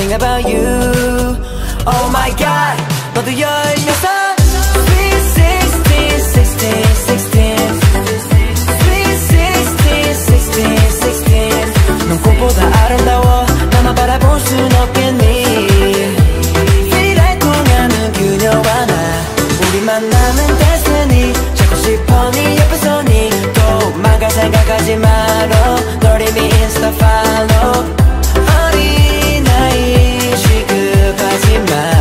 thinking about you. Oh my god, 너도 16. Sweet 16, 16, 16. Sweet 16, 16, 16. 넌 꽃보다 아름다워. 나만 바라볼 순 없겠니? FEAT 통하는 그녀와 나 우리 만나면 데스니. 찾고 싶어 네 옆에서 니 또 망갈 생각하지 말어. 널 이미 인스타 팔로우. 어린아이 취급하지 마.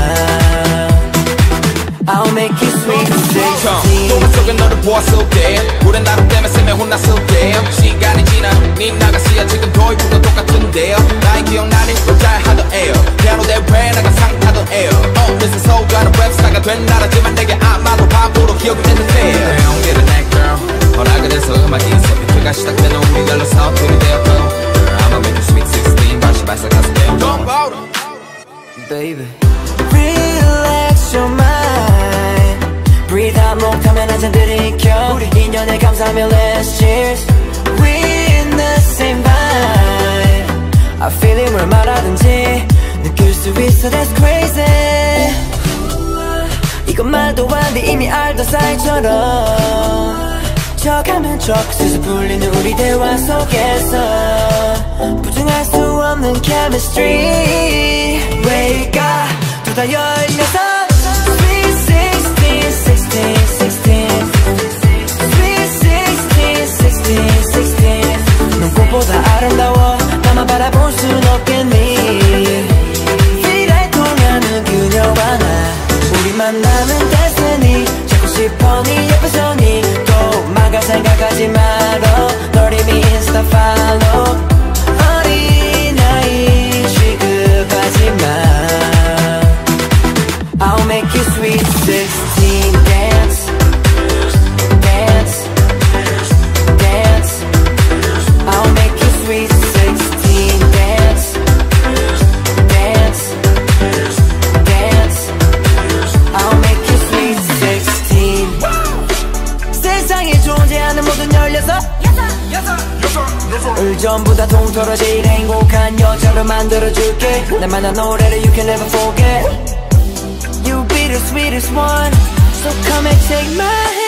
I'll make you sweet 16. 노래 속에 너를 보았을 때 우린 나름 때문에 쌤에 혼났을 때 시간이 지나 네 나가시야 지금 도입부도 똑같은데요. 나의 기억나니 너 잘하던 에어 피아노 대회 나가 상 타던 에어 그래서 서울가는 랩스타가 된 나라지만 내게 아마도 바보로 기억이 됐는데 Don't get it that girl 허락을 해서 음악이 있어 비트가 시작되는 우리 결로서 둘이 되었고 I'ma make you sweet 16 다시 발사가서 깨워 Don't bother Baby Relax your mind Breathe out 못하면 한잔 들이켜 우리 인연에 감사하며 Let's cheers We in the same vibe I feel it 뭘 말하든지 느낄 수 있어 That's crazy 이건 말도 안 돼 이미 알던 사이처럼 척하면 척수수 풀리는 우리 대화 속에서 부정할 수 없는 chemistry Wake up 둘 다 16 Sweet 16, 16, 16 Sweet 16, 16, 16 넌 꽃보다 아름다워 나만 바라볼 순 없겠니 FEAT 통하는 그녀와 나 우리 만나면 destiny 찾고 싶어 네 옆에서 니 또 망갈 생각하지 말어 널 이미 인스타 팔로우 어린아이 취급하지 마 I'll make you sweet 16 dance dance dance I'll make you sweet 16 dance dance dance I'll make you sweet 16 세상에 존재하는 모든 16 을 전부 다 통틀어 제일 행복한 여자로 만들어줄게 나만한 노래를 you can never forget You be the sweetest one So come and take my hand